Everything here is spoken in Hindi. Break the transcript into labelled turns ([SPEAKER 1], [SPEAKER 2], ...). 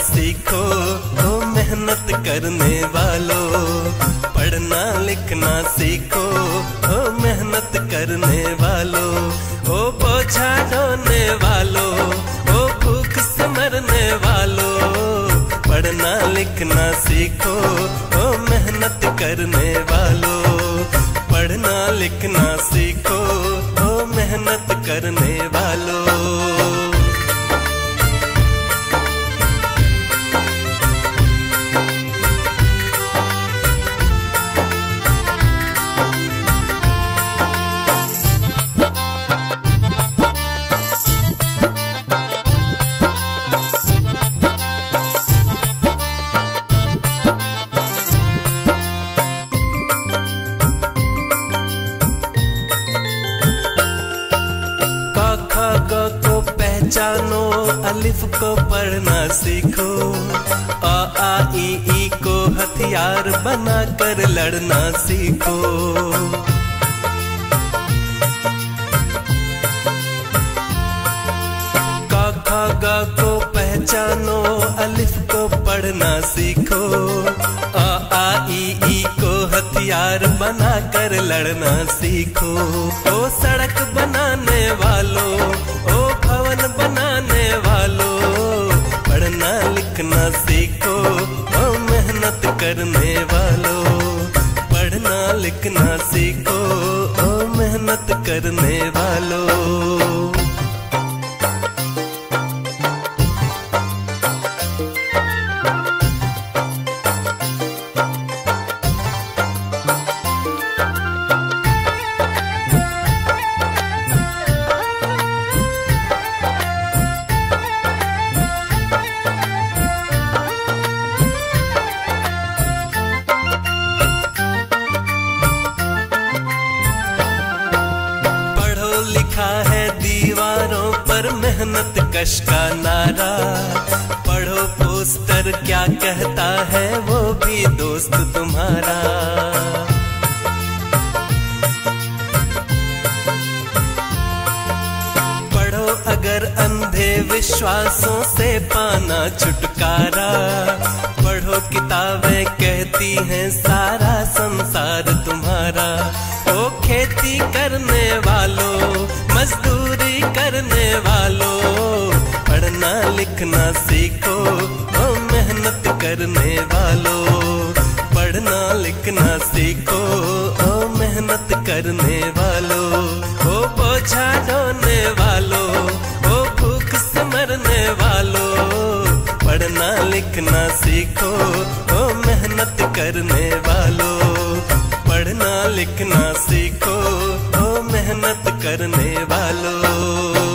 [SPEAKER 1] सीखो ओ मेहनत करने वालों, पढ़ना लिखना सीखो ओ मेहनत करने वालों, ओ बोझा ढोने वालों, ओ भूख से मरने वालों, पढ़ना लिखना सीखो ओ मेहनत करने वालों, पढ़ना लिखना सीखो ओ मेहनत करने वालों। पहचानो अलिफ को पढ़ना सीखो, आ आ ई को हथियार बना कर लड़ना सीखो। का खा गा को पहचानो अलिफ को पढ़ना सीखो, आ आ ई को हथियार बना कर लड़ना सीखो। ओ सड़क बनाने वालों, ओ भवन बनाने वालों, पढ़ना लिखना सीखो ओ मेहनत करने वालों, पढ़ना लिखना सीखो ओ मेहनत करने वालों। लिखा है दीवारों पर मेहनत कश का नारा, पढ़ो पोस्टर क्या कहता है वो भी दोस्त तुम्हारा। पढ़ो अगर अंधे विश्वासों से पाना छुटकारा, पढ़ो किताबें कहती हैं सारा संसार तुम्हारा। ओ खेती करने वालों, मजदूरी करने वालों, पढ़ना लिखना सीखो ओ मेहनत करने वालों, पढ़ना लिखना सीखो ओ मेहनत करने वालों। ओ बोझा ढोने वालों, ओ भूख से मरने वालों, पढ़ना लिखना सीखो ओ मेहनत करने वालों, पढ़ना लिखना सीखो ओ मेहनत करने वालों।